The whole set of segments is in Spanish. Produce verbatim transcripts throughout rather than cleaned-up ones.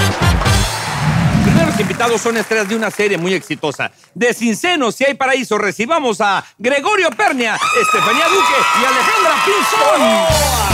Primeros invitados son estrellas de una serie muy exitosa. De Cinceno, Si hay paraíso, recibamos a Gregorio Pernia, Estefanía Duque y Alejandra Pinzón.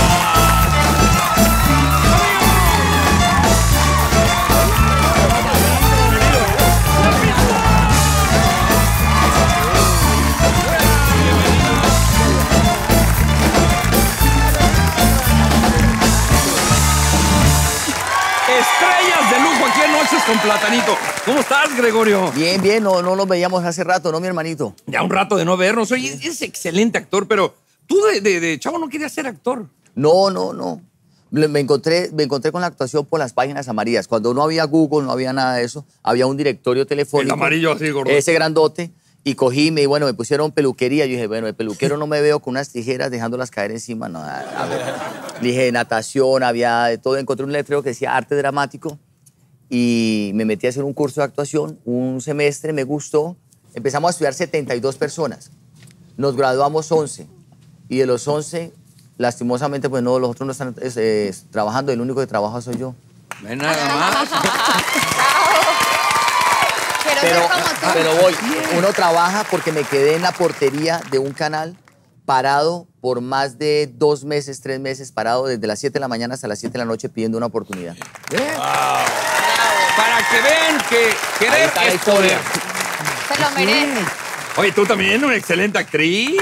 Estrellas de lujo aquí en Noches con Platanito. ¿Cómo estás, Gregorio? Bien, bien, no, no nos veíamos hace rato, ¿no, mi hermanito? Ya un rato de no vernos. Oye, es excelente actor, pero tú de, de, de chavo no querías ser actor. No, no, no. Me encontré, me encontré con la actuación por las páginas amarillas. Cuando no había Google, no había nada de eso, había un directorio telefónico. El amarillo así, gordo. Ese grandote. Y cogí, me, bueno, me pusieron peluquería. Yo dije, bueno, el peluquero no me veo con unas tijeras dejándolas caer encima. No, a, a ver. Dije, natación, había de todo. Encontré un letrero que decía arte dramático. Y me metí a hacer un curso de actuación. Un semestre, me gustó. Empezamos a estudiar setenta y dos personas. Nos graduamos once. Y de los once, lastimosamente, pues no, los otros no están eh, trabajando. El único que trabaja soy yo. No hay nada más. Pero, pero voy, uno trabaja porque me quedé en la portería de un canal parado por más de dos meses, tres meses, parado desde las siete de la mañana hasta las siete de la noche pidiendo una oportunidad. ¿Eh? Wow. Para que vean que querer es poder. Se lo merece. Oye, tú también, una excelente actriz.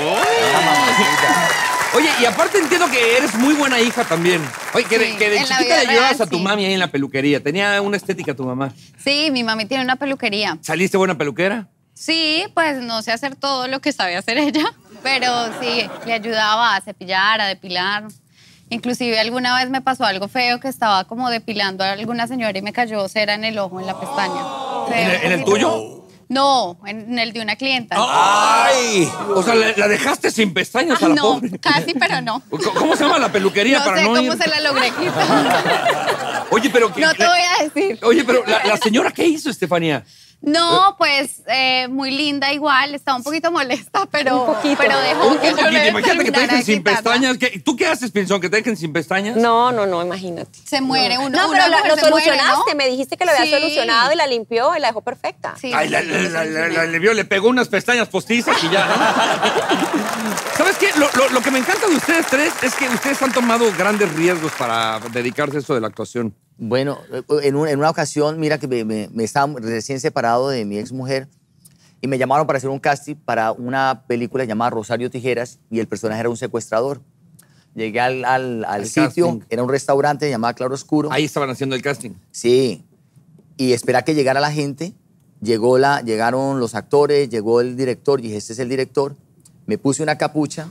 Oye, y aparte entiendo que eres muy buena hija también. Oye, que, Sí, de, que de en la chiquita vida le ayudabas real, a tu sí. mami ahí en la peluquería. Tenía una estética tu mamá. Sí, mi mami tiene una peluquería. ¿Saliste buena peluquera? Sí, pues no sé hacer todo lo que sabe hacer ella, pero sí, le ayudaba a cepillar, a depilar. Inclusive alguna vez me pasó algo feo que estaba como depilando a alguna señora y me cayó cera en el ojo, en la pestaña. ¿En el, en el tuyo? No, en el de una clienta. ¡Ay! O sea, la, la dejaste sin pestañas Ah, a la no, pobre. casi, pero no. ¿Cómo se llama la peluquería No para sé no cómo ir? se la logré quitar. Oye, pero... ¿qué, No te voy a decir. Oye, pero la, la señora, ¿qué hizo, Estefanía? No, pues eh, muy linda igual, estaba un poquito molesta, pero, Un poquito. pero dejó Un que yo poquito, le imagínate que te terminara dejen de sin quitarla. pestañas. ¿Qué- ¿Tú qué haces, Pinzón? ¿Que te dejen sin pestañas? No, no, no, imagínate. Se muere uno. No, una pero la- mujer lo se muere, solucionaste. ¿no? Me dijiste que lo había Sí. solucionado y la limpió y la dejó perfecta. Sí, Ay, la, sí, la, lo la, la, solucioné. la- le vio, le pegó unas pestañas postizas y ya, ¿no? ¿Sabes qué? Lo, lo- lo que me encanta de ustedes tres es que ustedes han tomado grandes riesgos para dedicarse a eso de la actuación. Bueno, en, un- en una ocasión, mira que me, me- me estaba recién separado de mi ex mujer y me llamaron para hacer un casting para una película llamada Rosario Tijeras y el personaje era un secuestrador. Llegué al, al- al Al sitio, casting. era un restaurante llamado Claro Oscuro. Ahí estaban haciendo el casting. Sí, y esperé a que llegara la gente, llegó la, llegaron los actores, llegó el director, y dije, este es el director. Me puse una capucha,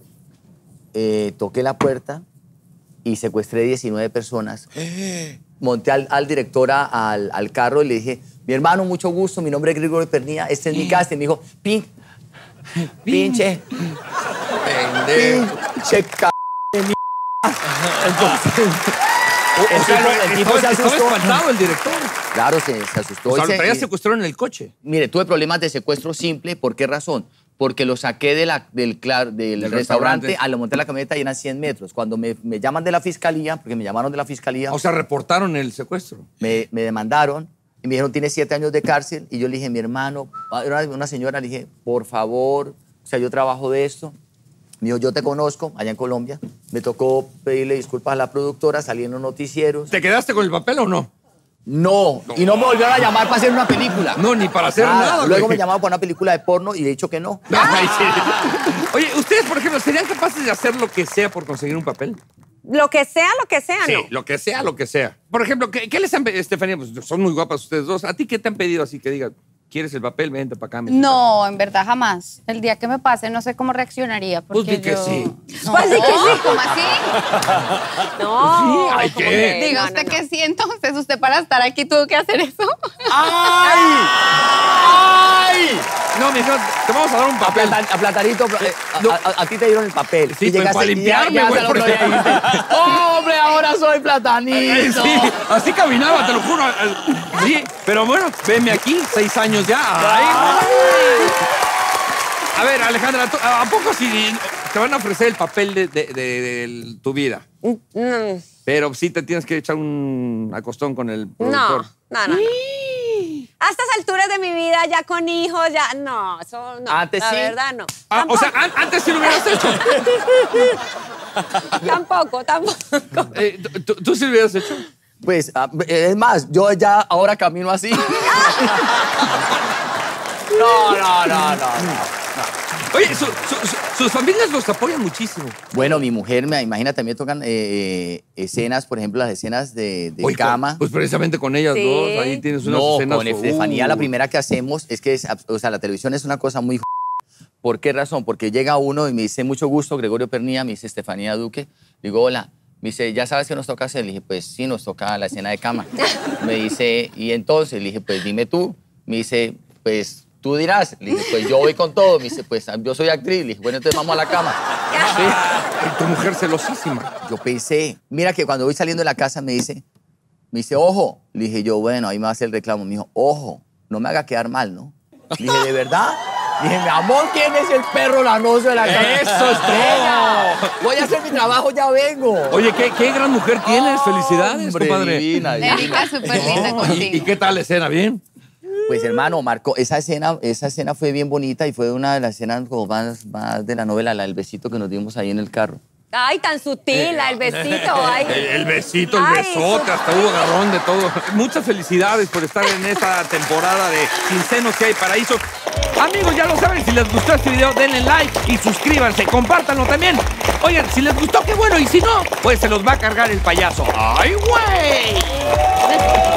eh, toqué la puerta y secuestré diecinueve personas. Monté al, al director a- al, al carro y le dije, mi hermano, mucho gusto, mi nombre es Gregorio Pernía, este es mi casting. Me dijo, pin, pinche, Pendejo. pinche c... de mi... Entonces, O, o el sea, tipo- el tipo estaba, se estaba asustó. espantado el director. Claro, se, se asustó. O sea, y lo se- traía y- secuestrado en el coche. Mire, tuve problemas de secuestro simple. ¿Por qué razón? Porque lo saqué de la, del, clar- del, Del restaurante, restaurante. a lo monté en la camioneta y eran cien metros. Cuando me, me llaman de la fiscalía, porque me llamaron de la fiscalía, O sea, reportaron el secuestro. me, me demandaron y me dijeron, tiene siete años de cárcel. Y yo le dije, mi hermano, era una señora, le dije, por favor, o sea, yo trabajo de esto. Me dijo, yo te conozco, allá en Colombia. Me tocó pedirle disculpas a la productora, salí en los noticieros. ¿Te quedaste con el papel o no? No, y no me volvieron a llamar para hacer una película. No, ni para hacer nada. Luego güey. me llamaron para una película de porno y he dicho que no. Ay, sí. Oye, ustedes, por ejemplo, ¿serían capaces de hacer lo que sea por conseguir un papel? Lo que sea, lo que sea, Sí, no. lo que sea, lo que sea. Por ejemplo, ¿qué, qué les han pedido, Estefanía? Pues son muy guapas ustedes dos. ¿A ti qué te han pedido así que digan, ¿quieres el papel? Vente para acá. mexicano"? No, en verdad jamás. El día que me pase no sé cómo reaccionaría. Porque Pues di que yo... sí. No, Pues di que sí. ¿cómo así? No. Sí, ay, ¿cómo ¿qué? crees? Diga No, usted no, qué no. siento. Entonces usted para estar aquí tuvo que hacer eso. ¡Ay! ¡Ay! No, mi hijo, te vamos a dar un A, papel. Plata- a Platanito, eh, a, No. a- a- a ti te dieron el papel. Sí, Y pues, para y ya- limpiarme, ya güey, al otro porque- día dijiste, ¡hombre, ahora soy Platanito! Sí, así caminaba, te lo juro. Sí, pero bueno, venme aquí, seis años ya. Ay. A ver, Alejandra, ¿tú- ¿a poco si te van a ofrecer el papel de, de- de- de tu vida? Mm, Pero sí te tienes que echar un acostón con el No, productor. no, no. no. A estas alturas de mi vida, ya con hijos, ya. No, eso no. Antes la sí. verdad, no. Ah, o sea, an- antes sí lo hubieras hecho. Tampoco, tampoco. Eh, ¿tú- ¿tú, ¿Tú sí lo hubieras hecho? Pues, ah, es más, yo ya ahora camino así. No, no, no, no, no. Oye, su- su- su- sus familias los apoyan muchísimo. Bueno, mi mujer, me imagina, también tocan eh, escenas, por ejemplo, las escenas de, de Oye, cama. Pues precisamente con ellas Sí. dos, ahí tienes unas No, escenas. con Estefanía la uh. primera que hacemos es que, es, o sea, la televisión es una cosa muy... ¿Por qué razón? Porque llega uno y me dice, mucho gusto, Gregorio Pernía, me dice Estefanía Duque. Digo, hola. Me dice, ¿ya sabes qué nos toca hacer? Le dije, pues sí, nos toca la escena de cama. Me dice, ¿y entonces? Le dije, pues dime tú. Me dice, pues tú dirás. Le dije, pues yo voy con todo. Me dice, pues yo soy actriz. Le dije, bueno, entonces vamos a la cama. Sí. Y tu mujer celosísima. Yo pensé, mira que cuando voy saliendo de la casa me dice, me dice, ojo. Le dije yo, bueno, ahí me va a hacer el reclamo. Me dijo, ojo, no me haga quedar mal, ¿no? Le dije, ¿de verdad? Le dije, mi amor, ¿quién es el perro lanoso de la casa? ¡Eso es todo! Venga, voy a hacer mi trabajo, ya vengo. Oye, ¿qué, qué gran mujer tienes. Felicidades, Hombre, compadre. divina, divina. Erika, súper linda ¿Y, contigo. y qué tal la escena? ¿Bien? Pues hermano, Marco, esa escena, esa escena fue bien bonita y fue una de las escenas como más, más de la novela, la del besito que nos dimos ahí en el carro. Ay, tan sutil, el besito. Ay. El, el besito, el Ay, besote, hasta hubo agarrón de todo. Muchas felicidades por estar en esta temporada de Sin Senos Si Hay Paraíso. Amigos, ya lo saben, si les gustó este video, denle like y suscríbanse, compártanlo también. Oigan, si les gustó, qué bueno, y si no, pues se los va a cargar el payaso. ¡Ay, güey!